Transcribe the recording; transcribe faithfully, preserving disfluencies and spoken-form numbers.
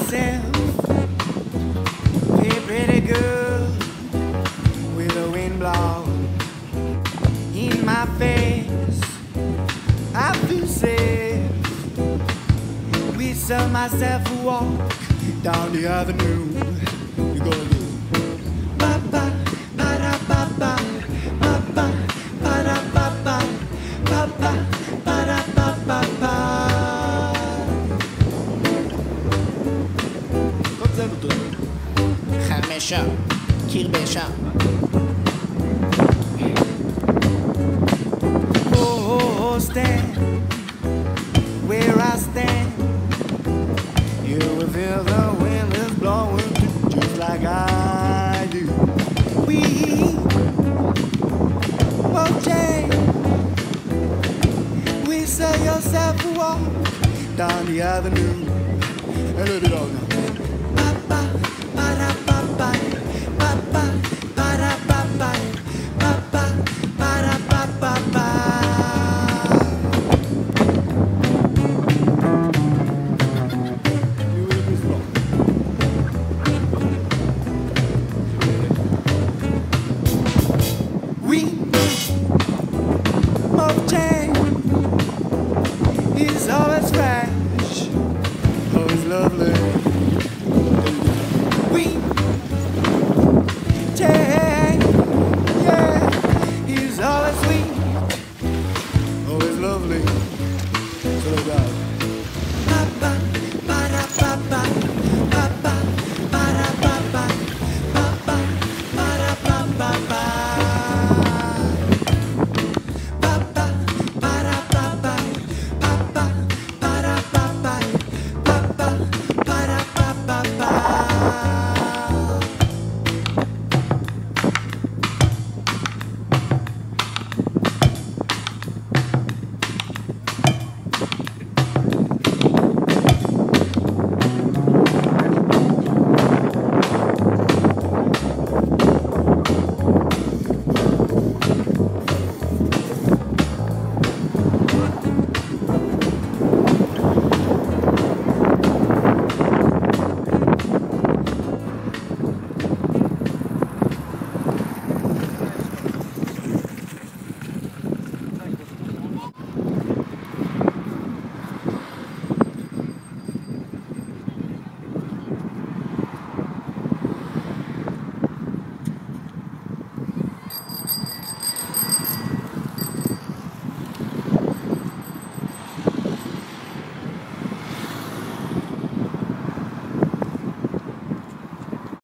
myself feel pretty good with the wind blowing in my face. I feel safe. We saw myself walk down the avenue. We go again. Ba ba ba da ba ba ba ba ba da ba ba ba ba ba da ba ba ba. Comme ça vous tournez. חמשה, קרבשה. Oh, oh, oh, stand where I stand. You will feel the wind is blowing just like I do. We won't change. We saw yourself walk down the avenue. A little bit of